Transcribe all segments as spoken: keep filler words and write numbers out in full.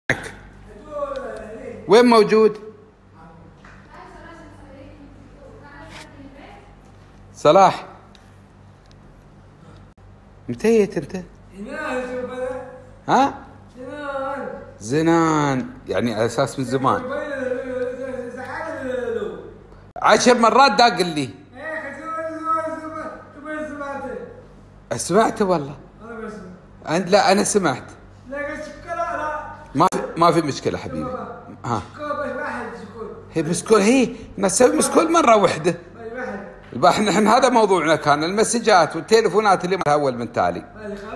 وين موجود؟ صلاح متيت انت؟ ها؟ زنان يعني على اساس من زمان. عشر مرات داق لي. سمعته والله. أنت لا أنا سمعت. ما في ما في مشكلة حبيبي. ها. هي مسكول هي نسوي مسكول مرة واحدة. احنا احنا هذا موضوعنا كان المسجات والتليفونات اللي أول من تالي.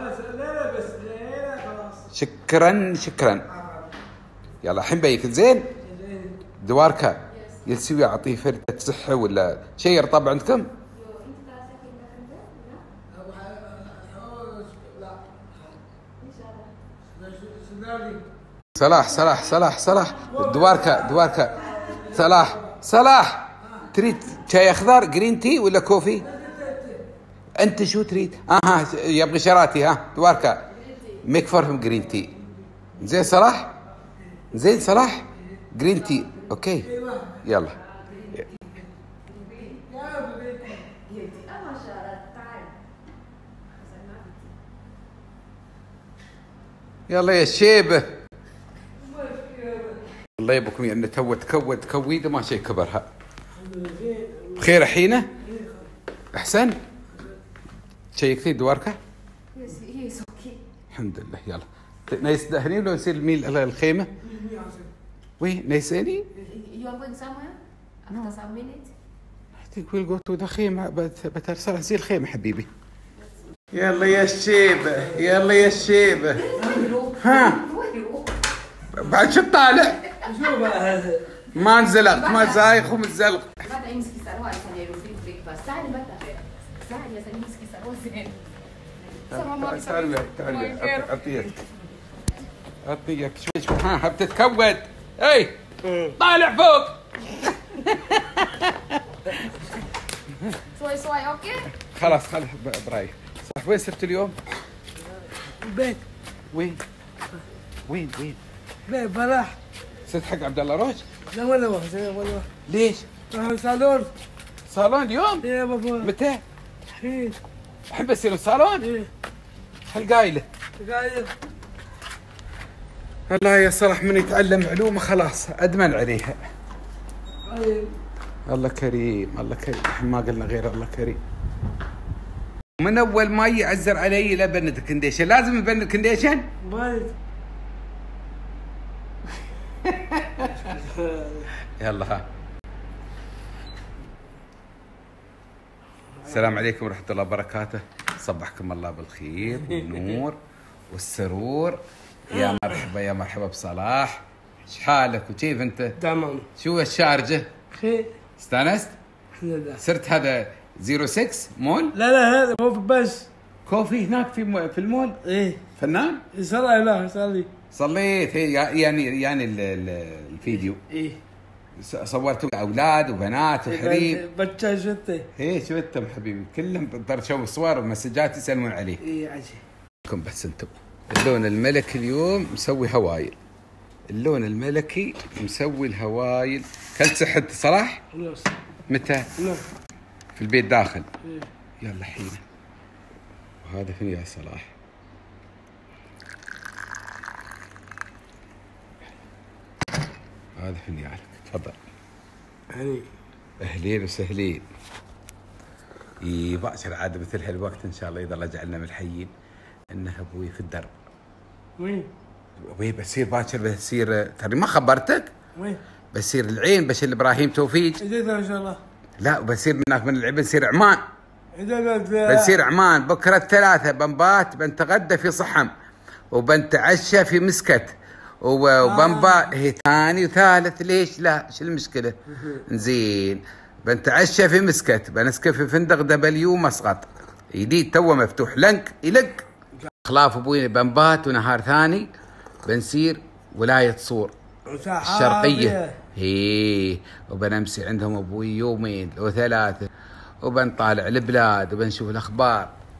شكرا شكرا. يلا الحين بيك زين. دواركا يلسوي أعطيه فردة صحة ولا شيء يرطب عندكم؟ صلاح صلاح صلاح صلاح دواركا دواركا صلاح صلاح تريد شاي أخضر جرين تي ولا كوفي؟ أنت شو تريد؟ آه يبغي شراتي ها دواركا ميك فورهم جرين تي. زين صلاح زين صلاح جرين تي أوكي يلا. يلا يا شيبه الله يبكم يعني تو تكود تكويده ما شيء كبرها. بخير حينه احسن شيء كثير دواركه الحمد لله. يلا نيس دهني ولا نسير الميل الخيمه وي نيساني you are going somewhere after some minutes I think we'll go to the خيمه بترسل نسير الخيمه حبيبي. يلا يا الشيبه يلا يا الشيبه ها بعد شو طالع؟ ما انزلقت ما زايخ ومتزلق. بعد يمسك سروال عشان يروح بريكفاست. تعالي بقى تعالي يا سليم مسكي سروال زين. تعالي تعالي اعطيك اعطيك شوي ها بتتكود. اي طالع فوق. شوي شوي اوكي خلاص خلاص برايك. صح وين صرت اليوم؟ البيت. وين؟ وين وين؟ بيت فرح. صرت حق عبد الله روش؟ لا ولا واحد ولا واحد. ليش؟ راح صالون. صالون اليوم؟ ايه بابا. متى؟ الحين. الحين بيصير الصالون؟ ايه. هالقايله. قايل. الله يا صلاح من يتعلم علومه خلاص ادمن عليها. قايل. الله كريم الله كريم ما قلنا غير الله كريم. من اول ما يعزر علي لا بند كنديشن لازم يبند كنديشن. بايد. يلا ها. السلام عليكم ورحمة الله وبركاته. صبحكم الله بالخير والنور والسرور. يا مرحبا يا مرحبا بصلاح. ايش حالك وكيف انت؟ تمام. شو الشارجة؟ خير. استانست؟ الحمد لله. صرت هذا صفر ستة مول؟ لا لا هذا مو بس. كوفي هناك في في المول؟ ايه. فنان؟ صلي لا صلي. صليت هي يعني يعني الفيديو. ايه. صورت اولاد وبنات وحريم. بتشا شفتي. ايه شفتهم حبيبي كلهم ترى شوفوا صور ومسجات يسلمون عليه. ايه عجيب. كم بس انتم. اللون الملكي اليوم مسوي هوايل. اللون الملكي مسوي الهوايل. كلت صحت صلاح؟ خلاص. متى؟ لا. في البيت داخل. ايه. يلا حين. وهذا فين يا صلاح؟ هذا فين يالك؟ تفضل. يعني اهلين وسهلين. اي باكر عاد مثل هالوقت ان شاء الله اذا الله جعلنا من الحيين انه ابوي في الدرب. وين؟ وين بصير باكر بصير ترى ما خبرتك؟ وين؟ بصير العين بشير ابراهيم توفيق. اذا ان شاء الله. لا بصير من هناك من العين بنصير عمان. اذا بنصير عمان بكره الثلاثة بنبات بنتغدى في صحم وبنتعشى في مسكت وبنبات هي ثاني وثالث. ليش لا؟ شو المشكلة؟ زين بنتعشى في مسكت بنسكن في فندق دبليو مسقط جديد تو مفتوح لنك يلق. خلاف ابوي بنبات ونهار ثاني بنسير ولاية صور الشرقية هي وبنمسي عندهم ابوي يومين او ثلاثة وبنطالع البلاد وبنشوف الاخبار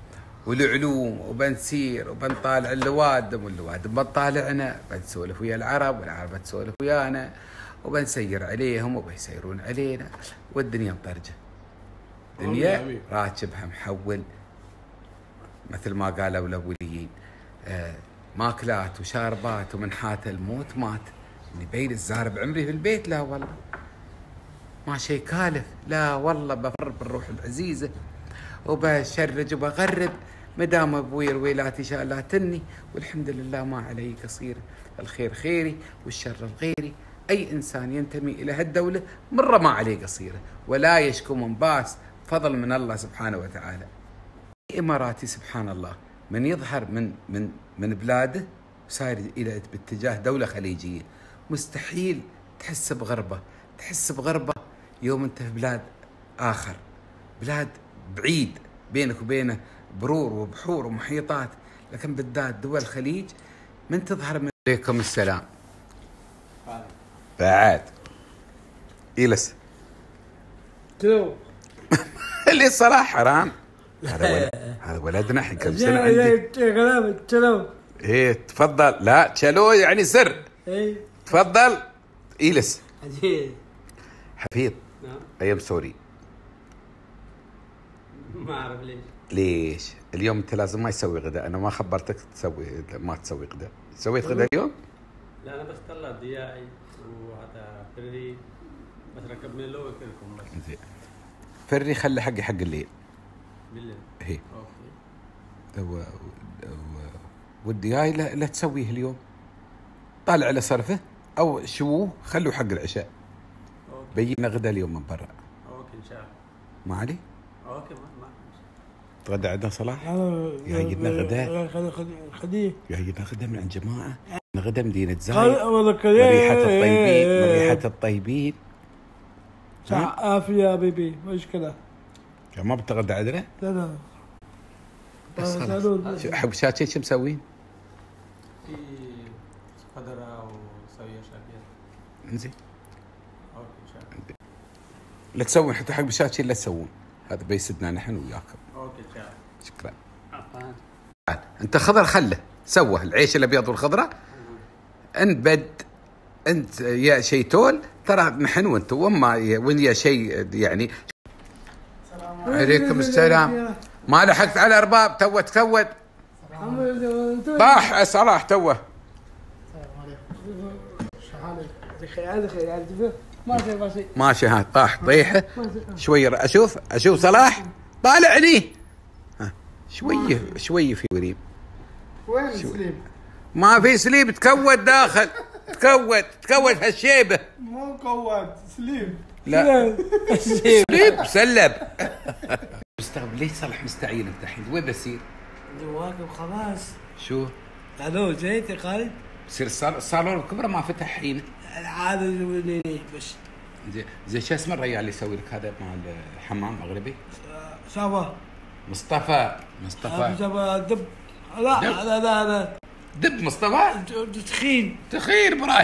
والعلوم، وبنسير وبنطالع اللوادم، واللوادم بنطالعنا، بنسولف ويا العرب والعرب بتسولف ويانا، وبنسير عليهم وبيسيرون علينا، والدنيا مطرجة. دنيا راكبها محول مثل ما قالوا الأوليين، آه ماكلات وشاربات ومنحات الموت مات. يبين الزهر بعمري في البيت؟ لا والله ما شيء كالف، لا والله بفر بالروح العزيزة وبشرج وبغرب مدام ابوي الويلاتي شالاتني، والحمد لله ما علي قصير، الخير خيري والشر الغيري. اي انسان ينتمي الى هالدولة مرة ما عليه قصيرة، ولا يشكو من باس، فضل من الله سبحانه وتعالى. اماراتي سبحان الله من يظهر من من من بلاده وصاير الى باتجاه دولة خليجية، مستحيل تحس بغربة، تحس بغربة يوم انت في بلاد اخر، بلاد بعيد بينك وبينه برور وبحور ومحيطات، لكن بالذات دول الخليج من تظهر من. عليكم السلام. بعد إيلس تلو اللي صراحة حرام. هذا ولد هذا ولدنا حق كم سنة عندي. كلامك تلو. ايه تفضل. لا تشالو يعني سر. ايه تفضل. إيلس حفيظ. حفيظ. نعم. أيام سوري. ما أعرف ليش. ليش؟ اليوم أنت لازم ما يسوي غداء، أنا ما خبرتك تسوي ما تسوي غداء. سويت غداء اليوم؟ لا أنا بس طلع ضياعي وهذا فري بس ركبنا له وكلكم بس. زين. فري خلي حقي حق الليل. بالليل. هي. أوكي. و... و... والدياي لا, لا تسويه اليوم. طالع على صرفه أو شووه خلوه حق العشاء. أوكي. بينا غدا اليوم من برا. أوكي إن شاء الله. ما علي؟ أوكي ما ما. تغدى عندنا صلاح؟ جاينا غداء. خديه. جاينا غداء من عند جماعة. غدا مدينة زايد. من ريحة الطيبين، من ريحة الطيبين. صح عافية يا بيبي مشكلة. ما بتغدى عندنا؟ لا لا. بس خلاص. حب شاتين شو مسوين؟ في خضرة وصويا شاكير. انزين. اوكي ان شاء الله. لا تسوون حتى حق بشاتين لا تسوون، هذا بيسدنا نحن وياكم. اوكي ان شاء الله. شكرا. عفوا. انت خضر خله، سوى العيش الابيض والخضره. انت بد انت يا شيتول ترى نحن وانت وما وين يا شيء يعني. عليكم السلام. ما لحقت على ارباب تو تكود. طاح صلاح توه. ماشي ها طاح طيحه شوي. اشوف اشوف صلاح طالعني. ها شويه شويه في وريم. وين سليم؟ ما في سليم تكود داخل. تكود تكود هالشيبه. مو كود سليم. لا سليم سلب. مستغرب ليش صالح مستعجل انت الحين؟ وين بسير؟ واقف خلاص. شو؟ الو جيت يا خالد؟ بصير الصالون الكبرى ما فتح حين. العاده بس. زين زين شو اسمه الرجال اللي يسوي لك هذا مع الحمام مغربي؟ صافا. مصطفى. مصطفى. مصطفى دب. لا لا لا لا. دب مصطفى؟ تخين. تخين براي.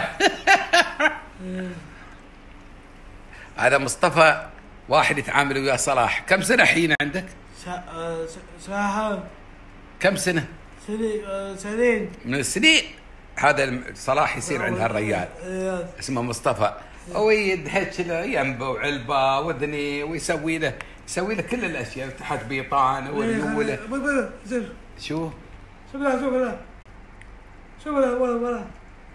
هذا مصطفى واحد يتعامل ويا صلاح. كم سنة حين عندك؟ ساحة. كم سنة؟ سنين. من السنين. هذا صلاح يصير عند هالرجال اسمه مصطفى، ويدهش له ينبه وعلبة وذني ويسوي له يسوي له كل الأشياء تحت بيطان وريوله. شو؟ شوف له شوف له شوف له ولا ولا.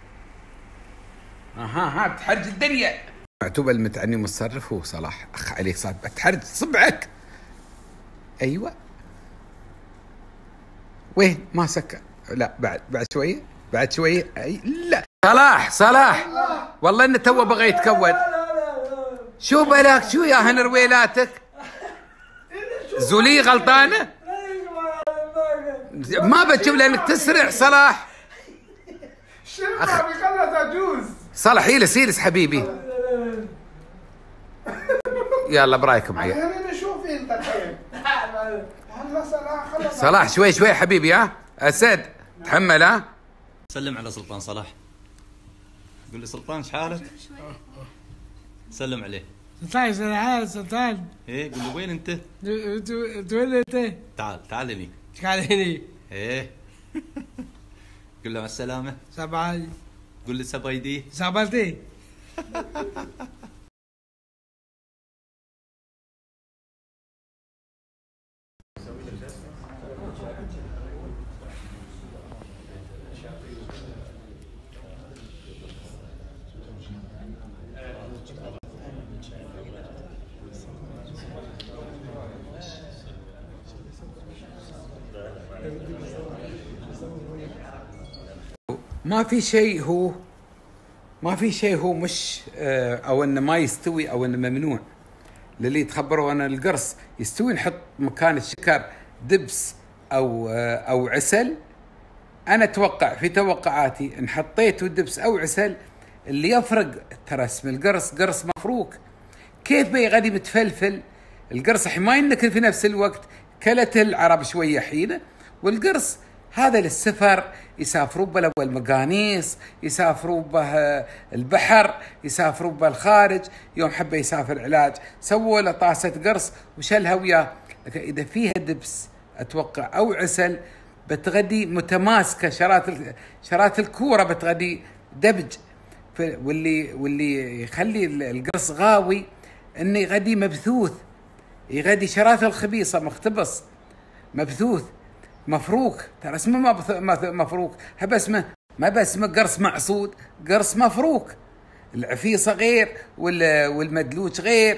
اها ها بتحرج الدنيا. معتوب المتعني متصرف هو صلاح. اخ عليك صعب بتحرج صبعك. ايوه وين ما سكر. لا بعد بعد شويه بعد شويه. اي لا صلاح صلاح والله انه تو بغى يتكود. شو بلاك شو يا هن رويلاتك؟ زولي غلطانه ما بتشوف لانك تسرع صلاح. الشرطه بيخلص اجوز. صلاح يلس يلس حبيبي. يلا برايكم عيال. انا نشوف انت الحين. هلا صلاح خلص. صلاح شوي شوي حبيبي. ها اسد تحمل. ها سلم على سلطان صلاح. قول لي سلطان ايش حالك؟ سلم عليه. سلطان سلطان سلطان. ايه قول له وين انت؟ تولد انت؟ تعال تعال لي. ايش قاعد هني؟ ايه قول له مع السلامة. سبعة. قول لي سبايدي. سبالتي. ما في شيء هو ما في شيء هو مش آه، او انه ما يستوي او انه ممنوع. للي تخبروا انا القرص يستوي نحط مكان الشكر دبس او آه، او عسل. انا اتوقع في توقعاتي ان حطيته دبس او عسل اللي يفرق ترى اسم القرص قرص مفروك. كيف بي غادي متفلفل القرص ما ينكل في نفس الوقت. كلت العرب شويه حينه والقرص هذا للسفر يسافروا به لو المقانيص يسافروا به البحر يسافروا به الخارج. يوم حبه يسافر علاج سووا له طاسه قرص وشلها وياه. لكن اذا فيها دبس اتوقع او عسل بتغدي متماسكه. شرات شرات الكوره بتغدي دبج. واللي واللي يخلي القرص غاوي انه يغدي مبثوث. يغدي شرات الخبيصه مختبص مبثوث مفروك. ترى اسمه ما مفروك هب اسمه ما باسمه قرص معصود قرص مفروك. العفيصه غير والمدلوج غير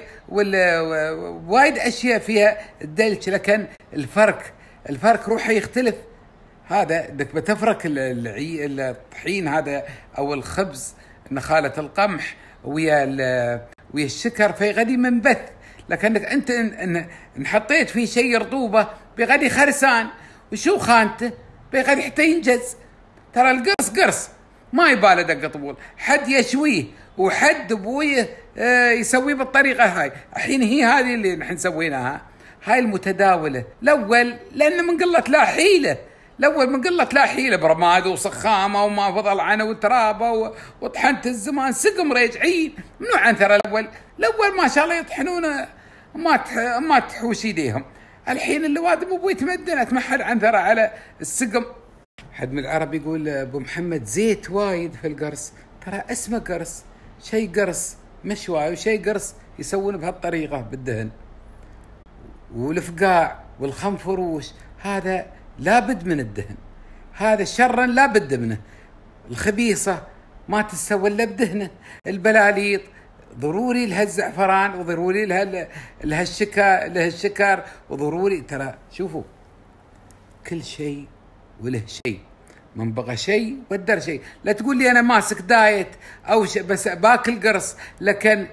وايد اشياء فيها الدلج. لكن الفرق الفرق روحه يختلف. هذا بدك بتفرك الطحين هذا او الخبز نخاله القمح ويا ويا الشكر في غدي منبث. لكنك انت ان حطيت فيه شيء رطوبه بغدي خرسان وشو خانته بغدي حتى ينجز. ترى القرص قرص ما يباله دقه طبول. حد يشويه وحد ابويه يسويه بالطريقه هاي. الحين هي هذه اللي نحن سويناها هاي المتداوله. الاول لانه من قله لا حيله. الاول من قله لا حيله برماد وصخامه وما فضل عنه وترابه وطحنت الزمان سقم ريجعين منو عنثر. الاول الاول ما شاء الله يطحنونه ما تح... ما تحوش يديهم. الحين اللوادم ابوي تمدنت ما حد عنثر على السقم. حد من العرب يقول ابو محمد زيت وايد في القرص. ترى اسمه قرص شيء قرص مشواي وشيء قرص يسوون بهالطريقه بالدهن. والفقاع والخنفروش هذا لابد من الدهن. هذا شرا لابد منه. الخبيصه ما تسوى الا بدهنه. البلاليط ضروري لها الزعفران وضروري لها لها الشكر لها الشكر وضروري. ترى شوفوا كل شيء وله شيء. من بغى شيء ودر شيء. لا تقول لي انا ماسك دايت او بس باكل قرص لكن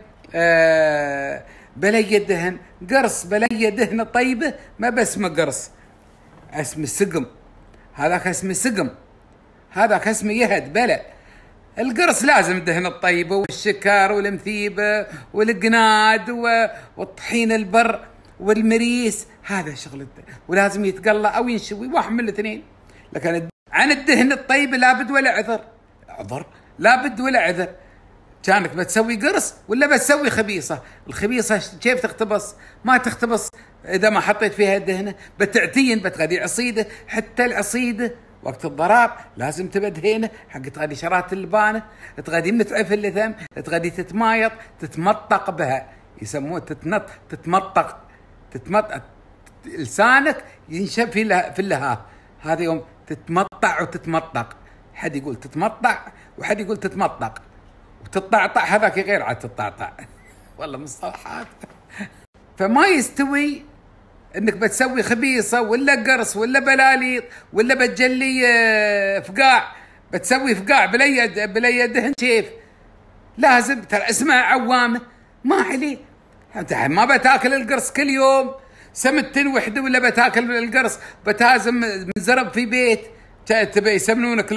آه بلي دهن قرص بلي دهن طيبه ما باسمه قرص اسمه سقم. هذاك اسمه سقم هذاك اسمه يهد بلا. القرص لازم الدهن الطيبه والشكر والمثيبه والقناد والطحين البر والمريس. هذا شغل الدهن ولازم يتقلى او ينشوي واحد من الاثنين. لكن عن الدهن الطيب لابد ولا عذر. عذر لابد ولا عذر. كانك بتسوي قرص ولا بتسوي خبيصه. الخبيصه كيف تختبص؟ ما تختبص اذا ما حطيت فيها دهنه. بتعتين بتغدي عصيده. حتى العصيده وقت الضراب لازم تبدهينه حق تغدي شرات اللبانه. تغدي متعف اللثم تغدي تتمايط تتمطق بها. يسموه تتنط تتمطق تتمطق لسانك ينشف في في اللهاه. هذا يوم تتمطع وتتمطق. حد يقول تتمطع وحد يقول تتمطق وتطعطع. هذاك غير عاد تطعطع والله مصطلحات. فما يستوي انك بتسوي خبيصه ولا قرص ولا بلاليط ولا بتجلي فقاع. بتسوي فقاع بلي بلي دهن كيف؟ لازم ترى اسمها عوامه ما عليه. انت ما بتاكل القرص كل يوم سمتين وحده ولا بتاكل القرص بتازم منزرب في بيت تبي يسمنونك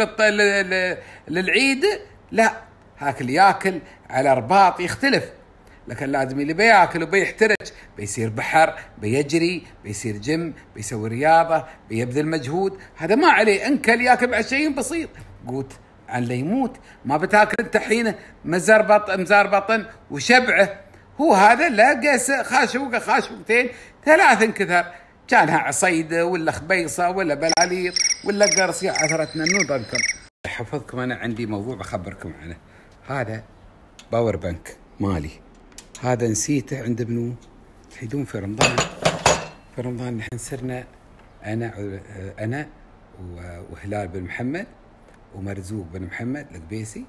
للعيد. لا هاكل ياكل على رباط يختلف. لكن لازم اللي بياكل وبيحترج بيصير بحر بيجري بيصير جيم بيسوي رياضه بيبذل مجهود. هذا ما عليه. انكل ياكل بعد شيء بسيط قوت عن لا يموت. ما بتاكل انت حين مزربط مزار بطن وشبعه. هو هذا لا قاس خاشوقه خاشوقتين ثلاث انكثر كانها عصيده ولا خبيصه ولا بلاليط ولا قرص يا عثرتنا نوضنكم. حفظكم انا عندي موضوع بخبركم عنه. هذا باور بانك مالي، هذا نسيته عند منو؟ تحيدون في رمضان، في رمضان نحن صرنا انا انا وهلال بن محمد ومرزوق بن محمد القبيسي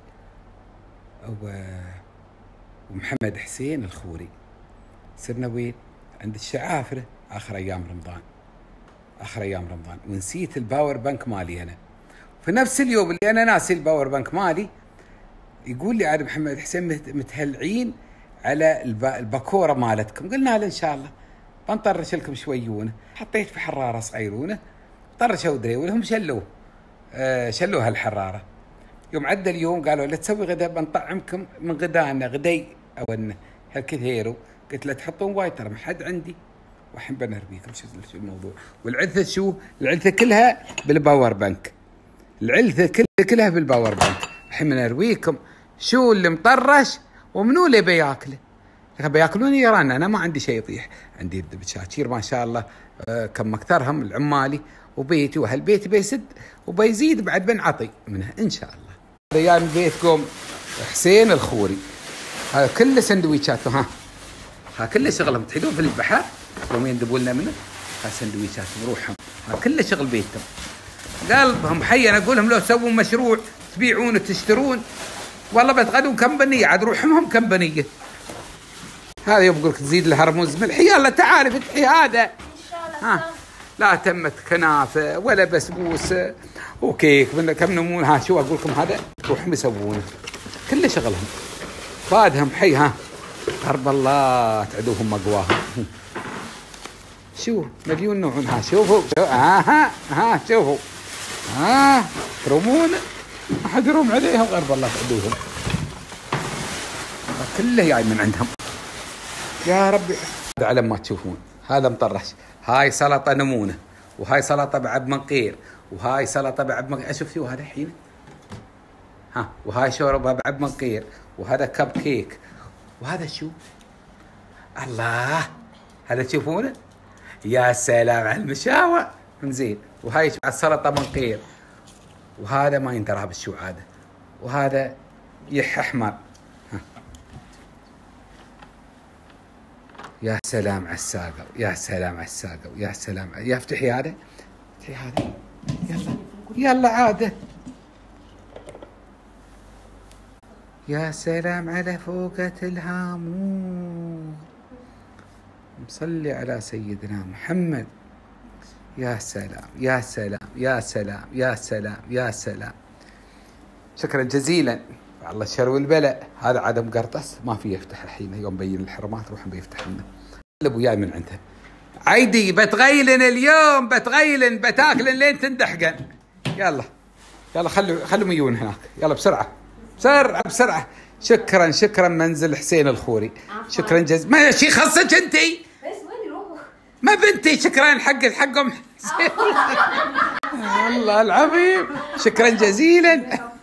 ومحمد حسين الخوري، صرنا وين؟ عند الشعافره اخر ايام رمضان، اخر ايام رمضان، ونسيت الباور بانك مالي انا. في نفس اليوم اللي انا ناسي الباور بانك مالي يقول لي عاد محمد حسين متهلعين على الباكوره مالتكم. قلنا له ان شاء الله بنطرش لكم شويونه. حطيت في حراره صغيرونه طرشوا دريوله هم شلوه آه شلوها الحراره. يوم عدى اليوم قالوا لا تسوي غدا بنطعمكم من غدانا غدي او انه هالكثيرو. قلت له تحطون وايد ترى ما حد عندي والحين بنربيكم. شو الموضوع؟ والعلثه شو؟ العلثه كلها بالباور بانك، العلثه كلها كلها بالباور بانك. الحين بنرويكم شو اللي مطرش ومنو اللي بياكله. بياكلوني يرانا انا ما عندي شيء يطيح. عندي بشاكير ما شاء الله آه كم اكثرهم العمالي وبيتي وهالبيت بيسد وبيزيد بعد بنعطي منها ان شاء الله. هذا جاي من بيتكم حسين الخوري، هذا كله سندويشات. ها ها كله شغلهم تحيدون في البحر يوم يندبوا لنا منه. ها سندويشات بروحهم، ها كله شغل بيتهم. قلبهم حي. انا اقول لهم لو سووا مشروع تبيعون وتشترون والله بتغدون كمبنيه عاد روحهم هم كمبنيه. هذا يوم يقول لك تزيد لها رموز ملح يلا تعال فتحي هذا. ها لا تمت كنافه ولا بسبوسه وكيك من كم نمون. ها شو اقول لكم هذا روحهم يسوونه كله شغلهم فادهم حي. ها قرب الله تعدوهم مقواهم. شو مليون نوع. ها شوفوا شو ها ها ها شوفوا ها ترمون ما حد يروم عليهم قرب الله تعدوهم. كله جاي من عندهم يا ربي. هذا على ما تشوفون هذا مطرش. هاي سلطه نمونه وهاي سلطه بعب منقير وهاي سلطه بعب منقير. اشوف شو هذا الحين. ها وهاي شوربه بعب منقير وهذا كب كيك وهذا شو الله. هذا تشوفونه يا سلام على المشاوى زين. وهاي السلطه منقير وهذا ما يندرى بالشو عاده وهذا يح احمر. يا سلام على الساقه يا سلام على الساقه يا سلام. يا افتحي هذا افتحي هذا يلا يلا عاده. يا سلام على فوقة الهامون. مصلي على سيدنا محمد. يا سلام يا سلام يا سلام يا سلام يا سلام. شكرا جزيلا الله الشر والبلاء. هذا عدم قرطس ما في يفتح الحين. يوم بين الحرمات روح بيفتح لنا. اللي وياي من عنده عيدي بتغيلن اليوم بتغيلن بتاكلن لين تندحقن. يلا يلا خلوا خلوا ميون هناك يلا بسرعه بسرعه بسرعه. شكرا شكرا منزل حسين الخوري. شكرا جزيلا. ما شي خصك انتي بس وين يروحوا ما بنتي. شكرا حق حقهم الله العظيم. شكرا جزيلا.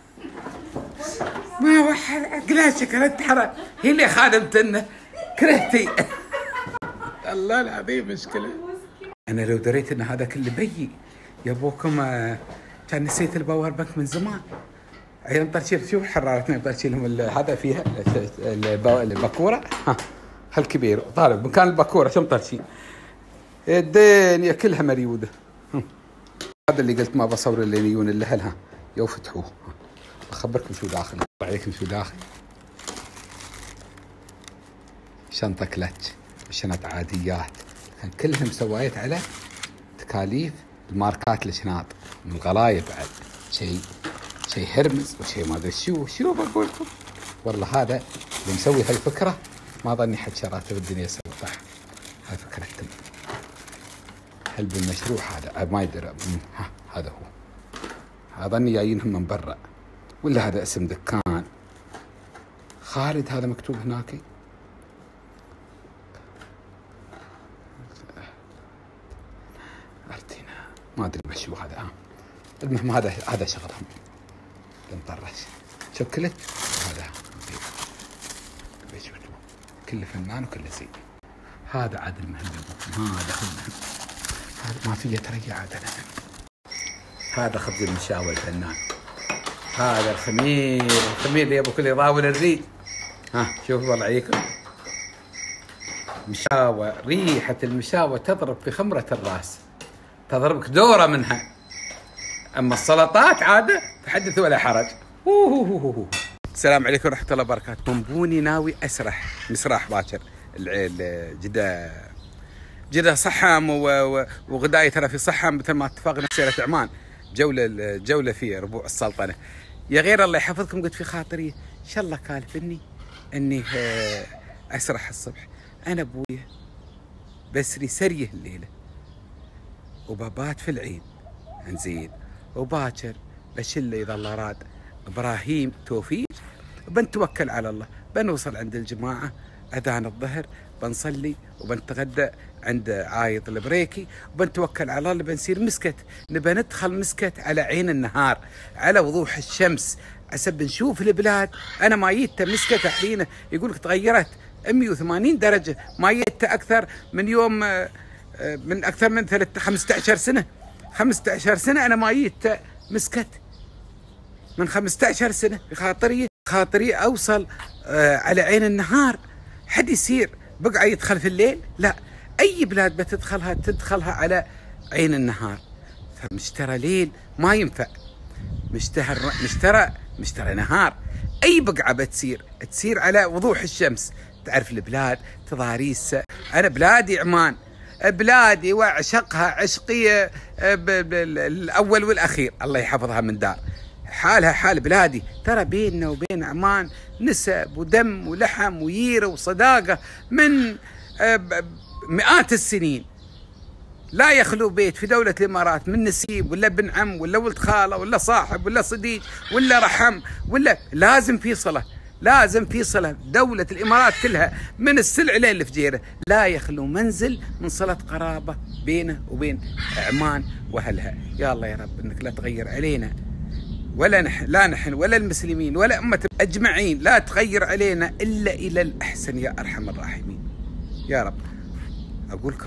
ما وحد عقلها شكرا تحرى هي اللي خادمتنا كرهتي الله العظيم مشكله. انا لو دريت ان هذا كله بيي يا ابوكم كان نسيت الباور بانك من زمان. عيال طرشيل شوف حرارتنا طرشيلهم هذا فيها الباكوره. ها هالكبير طالب مكان الباكوره شو مطرشين الدنيا كلها مريوده. هذا اللي قلت ما بصور الليليون اللي هلها يو فتحوه. اخبركم شو داخل عليكم شو داخل. شنطه كلتش وشنط عاديات كلهم سويت على تكاليف الماركات الشناط من الغلايب بعد شيء شيء هرمز وشيء ما ادري شو شو بقول لكم. والله هذا اللي مسوي هالفكره ما ظني حد شراته بالدنيا سوى صح. هاي فكره تم هل بالمشروع هذا ما يدري. ها هذا هو ظني جايينهم من برا ولا هذا اسم دكان خالد. هذا مكتوب هناك أرتينا ما ادري بشو هذا. ها المهم هذا هذا شغلهم مطرش شكلت هذا كله فنان وكله زين. هذا عاد المهم هذا المهم ما في تريا عاد انا. هذا خبز المشاوي الفنان، هذا الخمير، الخمير اللي ابو كل يضاول الريد. ها شوف الله يعيكم، مشاوى، ريحة المشاوى تضرب في خمرة الراس، تضربك دورة منها. أما السلطات عادة تحدث ولا حرج. السلام عليكم ورحمة الله وبركاته. منبوني ناوي أسرح مسراح باكر جدة جدة صحم وغداية ترى في صحم مثل ما اتفقنا سيرة عمان جولة جولة في ربوع السلطنة. يا غير الله يحفظكم، قلت في خاطري إن شاء الله كالفني إني أسرح الصبح. أنا أبويا بسري سريه الليلة وبابات في العين انزين، وباكر بشله إذا الله راد إبراهيم توفيق، بنتوكل على الله، بنوصل عند الجماعة أذان الظهر، بنصلي وبنتغدى عند عايض البريكي، وبنتوكل على الله. بنصير مسكت، نبى ندخل مسكت على عين النهار على وضوح الشمس، عسب نشوف البلاد. أنا مايته مسكت حين يقولك تغيرت مئة وثمانين درجة، مايته أكثر من يوم، من أكثر من خمسة عشر سنة، خمسة عشر سنة أنا مايته مسكت من خمسة عشر سنة. خاطري خاطري أوصل على عين النهار، حد يصير بقعة يدخل في الليل؟ لا، أي بلاد بتدخلها تدخلها على عين النهار. فمشترى ليل ما ينفع، مشتهر مشترى مشترى نهار. أي بقعة بتصير تصير على وضوح الشمس. تعرف البلاد تضاريس. أنا بلادي عمان، بلادي وأعشقها عشقية الأول والأخير، الله يحفظها من دار. حالها حال بلادي، ترى بيننا وبين عمان نسب ودم ولحم وييرة وصداقة من مئات السنين. لا يخلو بيت في دولة الإمارات من نسيب ولا بن عم ولا ولد خالة ولا صاحب ولا صديق ولا رحم، ولا لازم في صلة، لازم في صلة. دولة الإمارات كلها من السلع لين الفجيرة لا يخلو منزل من صلة قرابة بينه وبين عمان وأهلها. يا الله يا رب إنك لا تغير علينا، ولا نحن لا نحن ولا المسلمين ولا أمة أجمعين، لا تغير علينا إلا إلى الأحسن يا أرحم الراحمين يا رب. أقولكم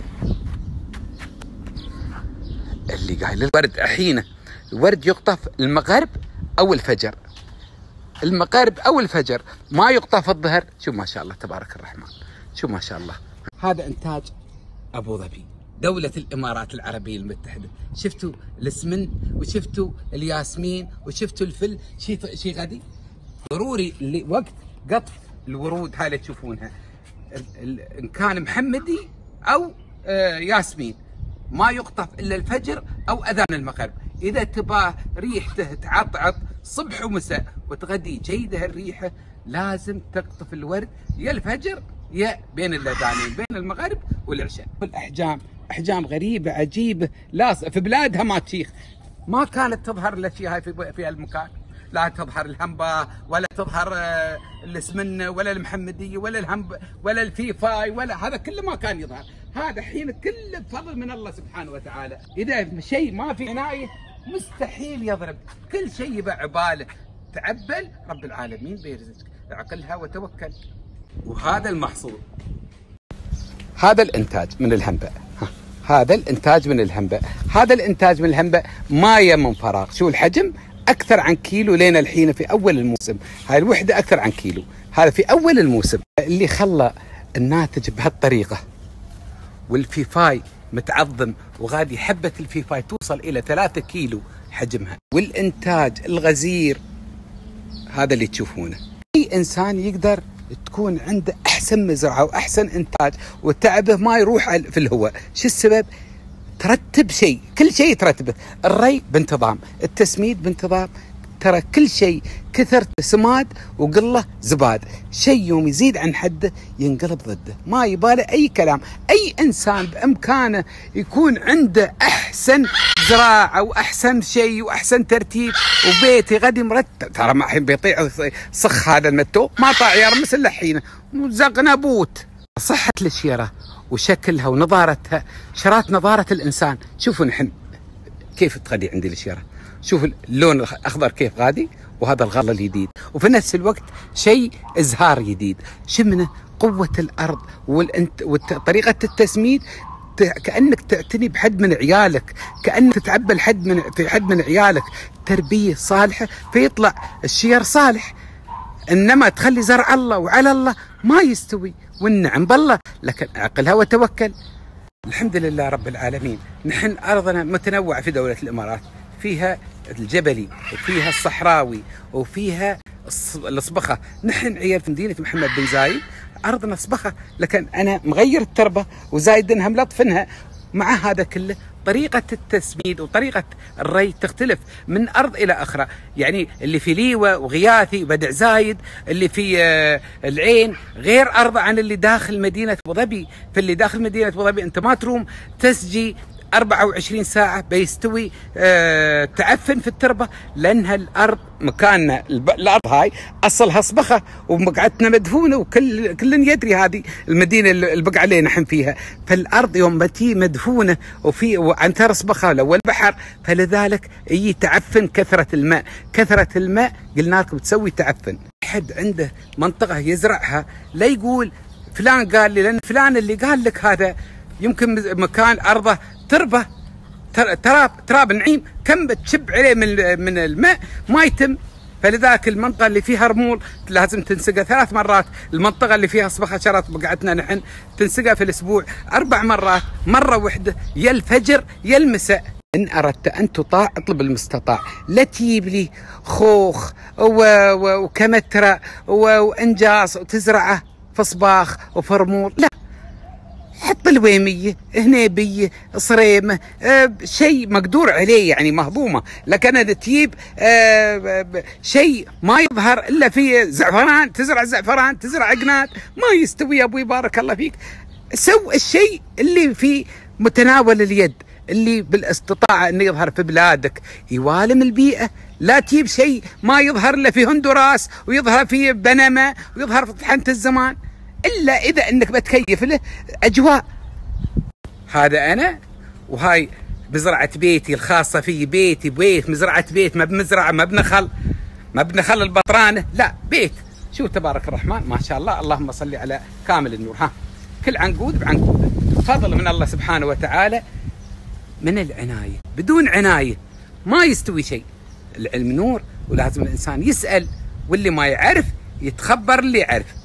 اللي قايل الورد أحينه، الورد يقطف المغرب أو الفجر، المغرب أو الفجر، ما يقطف الظهر. شوف ما شاء الله تبارك الرحمن، شوف ما شاء الله. هذا إنتاج أبو ظبي دولة الإمارات العربية المتحدة. شفتوا الاسمن وشفتوا الياسمين وشفتوا الفل، شيء شيء غدي ضروري اللي وقت قطف الورود هاي اللي تشوفونها، إن كان محمدي أو آه ياسمين، ما يقطف إلا الفجر أو أذان المغرب. إذا تباه ريحته تعطعط صبح ومساء وتغدي جيدة الريحة، لازم تقطف الورد يا الفجر يا بين الأذانين، بين المغرب والعشاء. الأحجام أحجام غريبة عجيبة، لا في بلادها ما تشيخ، ما كانت تظهر الأشياء هاي في في هالمكان. لا تظهر الهمبا ولا تظهر الاسمنة ولا المحمدية ولا الهمب ولا الفيفاي ولا هذا كله ما كان يظهر. هذا حين كله بفضل من الله سبحانه وتعالى. إذا شيء ما في عناية مستحيل يضرب، كل شيء يبقى عباله. تعبل رب العالمين بيرزقك، اعقلها وتوكل. وهذا المحصول، هذا الإنتاج من الهنبة، هذا الإنتاج من الهنبة، هذا الإنتاج من الهنبة ما ي من فراغ. شو الحجم؟ أكثر عن كيلو لين الحين في أول الموسم. هاي الوحدة أكثر عن كيلو، هذا في أول الموسم. اللي خلى الناتج بهالطريقة والفيفاي متعظم، وغادي حبة الفيفاي توصل إلى ثلاثة كيلو حجمها، والإنتاج الغزير هذا اللي تشوفونه. أي إنسان يقدر تكون عنده أحسن مزرعة وأحسن إنتاج وتعبه ما يروح في الهواء. شو السبب؟ ترتب شيء، كل شيء ترتبه. الري بانتظام، التسميد بانتظام، ترى كل شيء كثر سماد وقله زباد. شيء يوم يزيد عن حده ينقلب ضده، ما يباله أي كلام. أي إنسان بإمكانه يكون عنده أحسن زراعة وأحسن شيء وأحسن ترتيب وبيتي غادي مرتب. ترى ما الحين بيطيع صخ هذا المتو ما طاع يرمس إلا حينه وزقنبوت. صحة الشيرة وشكلها ونظارتها شرات نظارة الإنسان. شوفوا نحن كيف تغدي عندي الشيرة، شوف اللون الأخضر كيف غادي، وهذا الغله الجديد، وفي نفس الوقت شيء إزهار جديد. شمنه قوة الأرض وطريقة التسميد كأنك تعتني بحد من عيالك، كأنك تتعبى الحد من في حد من عيالك، تربية صالحة فيطلع الشير صالح. إنما تخلي زرع الله وعلى الله ما يستوي، والنعم بالله، لكن أعقلها وتوكل. الحمد لله رب العالمين. نحن أرضنا متنوعة في دولة الإمارات، فيها الجبلي وفيها الصحراوي وفيها الصبخة. نحن عيال في مدينة محمد بن زايد أرضنا صبخة، لكن أنا مغير التربة وزايدنها ملطفنها. مع هذا كله طريقة التسميد وطريقة الري تختلف من أرض إلى أخرى. يعني اللي في ليوة وغياثي وبدع زايد، اللي في العين غير أرض عن اللي داخل مدينة أبو ظبي. في اللي داخل مدينة أبو ظبي أنت ما تروم تسجي أربعة وعشرين ساعة بيستوي أه تعفن في التربة، لأنها الأرض مكاننا الأرض هاي أصلها صبخة ومقعدتنا مدفونة، وكل كل يدري هذه المدينة اللي بقى علينا نحن فيها. فالأرض يوم ما تي مدفونة وفي وعنتر صبخة لو البحر، فلذلك يجي تعفن. كثرة الماء كثرة الماء قلنا لكم تسوي تعفن. حد عنده منطقة يزرعها لا يقول فلان قال لي، لأن فلان اللي قال لك هذا يمكن مكان أرضه تربة تراب تراب نعيم، كم بتشب عليه من من الماء ما يتم. فلذلك المنطقة اللي فيها رمول لازم تنسقها ثلاث مرات. المنطقة اللي فيها صبخة شرط بقعتنا نحن تنسقها في الأسبوع أربع مرات، مرة واحدة يا الفجر يا المساء. إن أردت أن تطاع اطلب المستطاع، لا تجيب لي خوخ وكمترة وإنجاص وتزرعه في صباخ وفي رمول، لا. حط الويمية هنيبية صريمة أه شيء مقدور عليه، يعني مهضومة. لكن اذا تجيب أه شيء ما يظهر الا في زعفران، تزرع زعفران تزرع عقنات، ما يستوي يا ابوي بارك الله فيك. سو الشيء اللي في متناول اليد، اللي بالاستطاعة انه يظهر في بلادك، يوالم البيئة. لا تجيب شيء ما يظهر الا في هندوراس ويظهر في بنما ويظهر في طحنة الزمان، إلا إذا أنك بتكيف له أجواء. هذا أنا وهاي مزرعة بيتي الخاصة في بيتي، بيت مزرعة بيت، ما بمزرعة ما بنخل ما بنخل البطرانة، لا بيت. شو تبارك الرحمن ما شاء الله، اللهم صل على كامل النور. ها كل عنقود بعنقوده، فضل من الله سبحانه وتعالى من العناية. بدون عناية ما يستوي شيء. العلم نور، ولازم الإنسان يسأل، واللي ما يعرف يتخبر اللي يعرف.